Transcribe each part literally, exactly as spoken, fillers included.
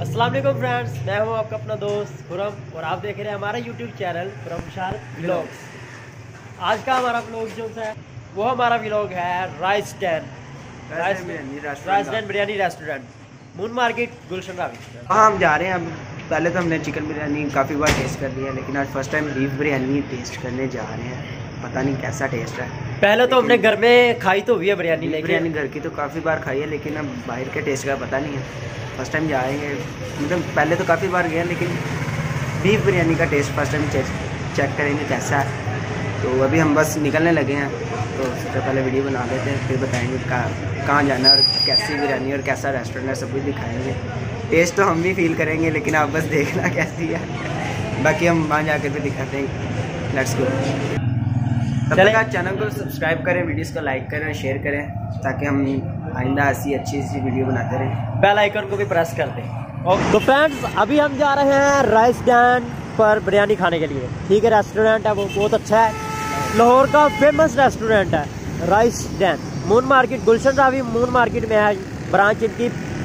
अस्सलाम वालेकुम फ्रेंड्स, मैं हूं आपका अपना दोस्त खुरम और आप देख रहे हैं हमारा YouTube channel Khurram Shark vlogs. आज का हमारा व्लॉग जो है वो हमारा व्लॉग है Rice Dan Rice Dan biryani restaurant, Moon market, Gulshan Ravi. हाँ, हम जा रहे हैं। अब पहले तो हमने चिकन बिरयानी काफ़ी बार टेस्ट कर लिया, लेकिन आज first time beef biryani taste करने जा रहे हैं। पता नहीं कैसा टेस्ट है। पहले तो हमने घर में खाई तो हुई है बिरयानी, लेकिन बिरयानी घर की तो काफ़ी बार खाई है, लेकिन अब बाहर के टेस्ट का पता नहीं है। फर्स्ट टाइम जाएंगे, मतलब पहले तो काफ़ी बार गए, लेकिन बीफ बिरयानी का टेस्ट फर्स्ट टाइम चेक करेंगे कैसा है। तो अभी हम बस निकलने लगे हैं, तो सबसे पहले वीडियो बना लेते हैं, फिर बताएंगे कहाँ कहाँ जाना है और कैसी बिरयानी और कैसा रेस्टोरेंट है, सब कुछ दिखाएंगे। टेस्ट तो हम भी फील करेंगे, लेकिन आप बस देखना कैसी है, बाकी हम वहाँ जाकर भी दिखाते हैं। Let's go. तब तक आप चैनल को सब्सक्राइब करें, वीडियोस को लाइक करें और शेयर करें, ताकि हम आइंदा ऐसी अच्छी सी वीडियो बनाते रहें। बेल आइकन को भी प्रेस कर दें। तो फ्रेंड्स, अभी हम जा रहे हैं राइस डैन पर बिरयानी खाने के लिए। ठीक है, रेस्टोरेंट है वो बहुत अच्छा है, लाहौर का फेमस रेस्टोरेंट है Rice Dan. Moon market, Gulshan Ravi Moon Market में है ब्रांच इनकी।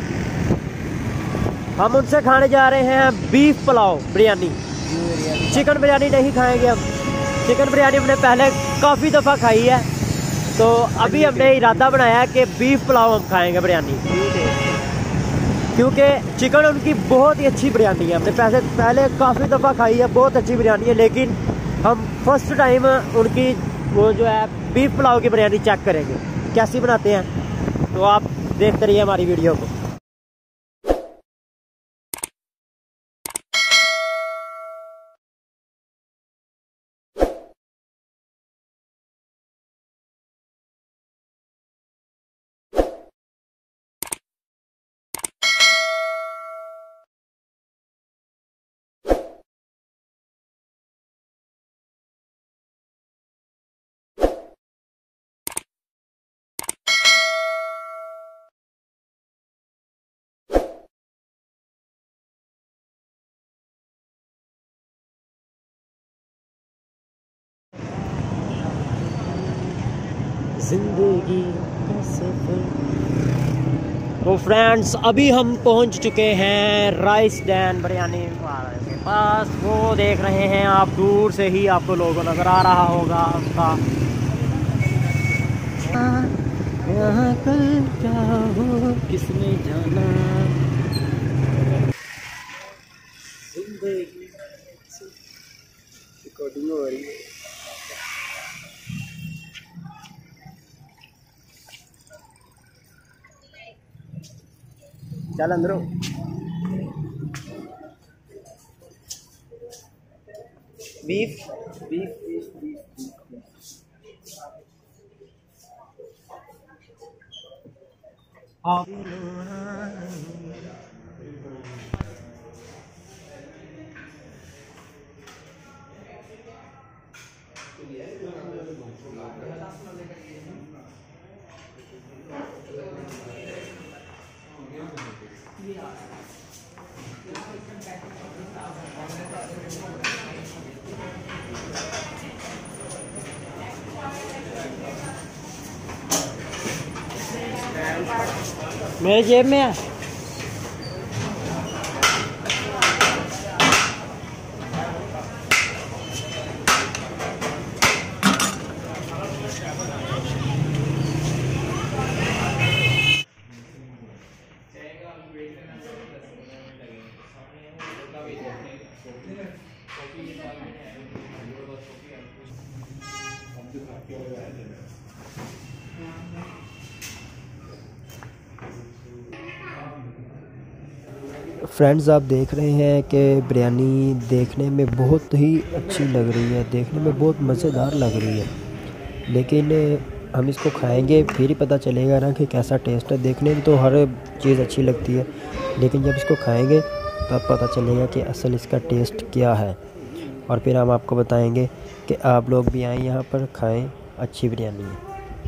हम उनसे खाने जा रहे हैं बीफ पुलाव बिरयानी। चिकन बिरयानी नहीं खाएंगे हम। चिकन बिरयानी हमने पहले काफ़ी दफ़ा खाई है, तो अभी हमने इरादा बनाया है कि बीफ पुलाव हम खाएंगे बिरयानी, क्योंकि चिकन उनकी बहुत ही अच्छी बिरयानी है। हमने पहले पहले काफ़ी दफ़ा खाई है, बहुत अच्छी बिरयानी है, लेकिन हम फर्स्ट टाइम उनकी वो जो है बीफ पुलाव की बिरयानी चेक करेंगे कैसी बनाते हैं। तो आप देखते रहिए हमारी वीडियो को। जिंदगी का सफर। तो फ्रेंड्स, अभी हम पहुंच चुके हैं राइस डैन बिरयानी वाले के पास। वो देख रहे हैं आप, दूर से ही आपको लोगों नज़र आ रहा होगा उसका। यहाँ कल क्या हो किसने जाना, जिंदगी रिकॉर्डिंग हो रही है। चल अंदरों। बीफ बीफ बीफ बीफ हाँ। मेरे जेब में है। फ्रेंड्स, आप देख रहे हैं कि बिरयानी देखने में बहुत ही अच्छी लग रही है, देखने में बहुत मज़ेदार लग रही है, लेकिन हम इसको खाएंगे फिर ही पता चलेगा ना कि कैसा टेस्ट है। देखने में तो हर चीज़ अच्छी लगती है, लेकिन जब इसको खाएंगे तब पता चलेगा कि असल इसका टेस्ट क्या है, और फिर हम आपको बताएंगे कि आप लोग भी आएँ यहाँ पर, खाएँ, अच्छी बिरयानी है।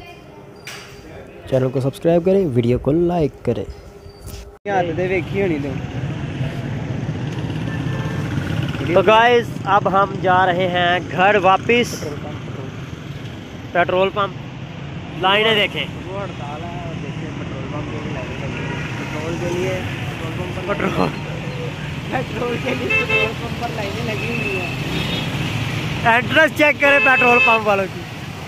चैनल को सब्सक्राइब करें, वीडियो को लाइक करें। तो गाइस, अब हम जा रहे हैं घर वापस। पेट्रोल पंप लाइनें देखें, पेट्रोल के लिए पेट्रोल पेट्रोल के लिए पेट्रोल पंप पर लाइनें लगी हुई हैं। एड्रेस चेक करें पेट्रोल पंप वालों की।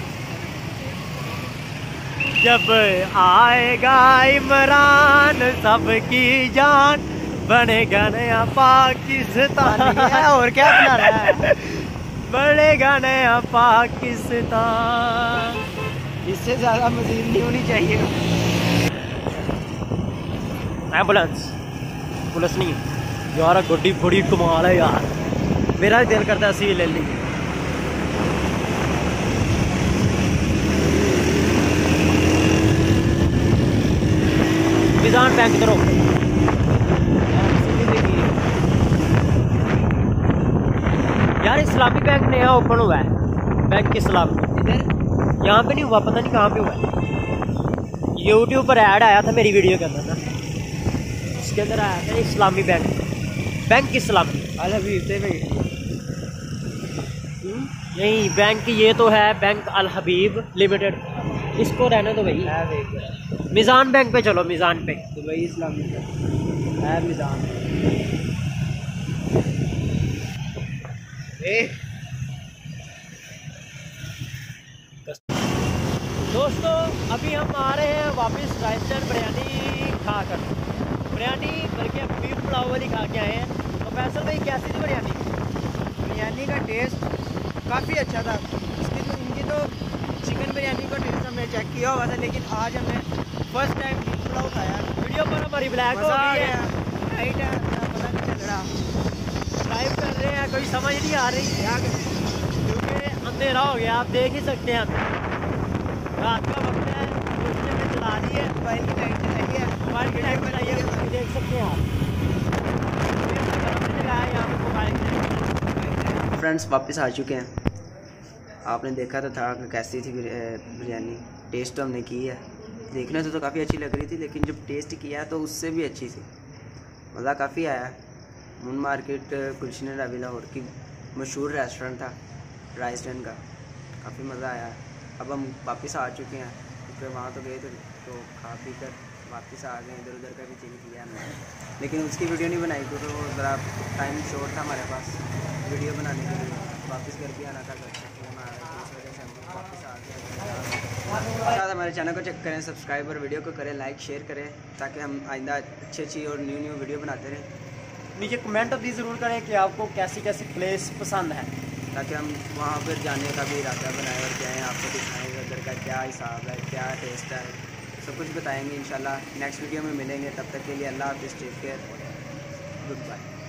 जब आएगा इमरान सबकी जान बनेगा नया पाकिस्तान। और क्या बना रहा है? बनेगा नया पाकिस्तान। इससे ज़्यादा मजीद नहीं होनी चाहिए। एम्बुलेंस पुलिस नहीं यार, गड्डी बड़ी कमाल है यार, मेरा भी दिल करता है असी ले ली। मिजान बैंक करो यार, इस्लामी बैंक नया ओपन हुआ है, बैंक इस्लामी इधर यहाँ पे नहीं हुआ, पता नहीं कहाँ पे हुआ है। यूट्यूब पर ऐड आया था मेरी वीडियो के अंदर ना, उसके अंदर आया था इस्लामी बैंक, बैंक इस्लामी अल हबीब से भी यही बैंक, ये तो है बैंक अल हबीब लिमिटेड, इसको रहने दो भाई। मिजान बैंक पे चलो, मिजान बैंक दुबई इस्लामी है मिजान। दोस्तों अभी हम आ रहे हैं वापस राजस्थान बिरयानी खाकर, बिरयानी बल्कि बीफ पुलाव वाली खा के आए हैं। तो फैसल भाई कैसी थी बिरयानी? बिरयानी का टेस्ट काफ़ी अच्छा था। इसकी तो इनकी तो चिकन बिरयानी का टेस्ट हमने चेक किया हुआ था, लेकिन आज हमने फर्स्ट टाइम बीफ पुलाव खाया। वीडियो पर हमारी ब्लैक हो मज़ा आ गई है, गया। राइट है, पता नहीं चल रहा ड्राइव कर रहे हैं, कोई समझ नहीं आ रही क्या करें। क्योंकि अंधेरा हो गया, आप देख ही सकते हैं। रात का वक्त है, दूसरे में चला रही है, मोबाइल की लाइट चलाई है, मोबाइल की लाइट बनाइए, देख सकते हैं आप। यहाँ पे मोबाइल की लाइट। फ्रेंड्स वापस आ चुके हैं। आपने देखा तो था कि कैसी थी बिरयानी, टेस्ट तो हमने की है। देखने से तो काफ़ी अच्छी लग रही थी, लेकिन जब टेस्ट किया तो उससे भी अच्छी थी। मज़ा काफ़ी आया। मून मार्केट गुलशन रवि लाहौर की मशहूर रेस्टोरेंट था राइस्टन का, काफ़ी मज़ा आया। अब हम वापस आ चुके हैं, क्योंकि वहाँ तो गए थे तो खा पी कर वापस आ गए। इधर उधर का भी चेंज किया हमने, लेकिन उसकी वीडियो नहीं बनाई क्योंकि वो ज़रा टाइम शॉर्ट था हमारे पास वीडियो बनाने के लिए। वापस घर भी आना था, घर से हमारा, इस वजह से हम वापस आ गए। साथ हमारे चैनल को चेक करें, सब्सक्राइब और वीडियो को करें लाइक शेयर करें, ताकि हम आइंदा अच्छी अच्छी और न्यू न्यू वीडियो बनाते रहें। नीचे कमेंट भी ज़रूर करें कि आपको कैसी कैसी प्लेस पसंद है, ताकि हम वहाँ पर जाने का भी इरादा बनाएं और जाएँ, आपको दिखाएँ उधर का क्या हिसाब है, क्या टेस्ट है, सब कुछ बताएंगे इंशाल्लाह। नेक्स्ट वीडियो में मिलेंगे, तब तक के लिए अल्लाह हाफ़िज़, टेक केयर, गुड बाय।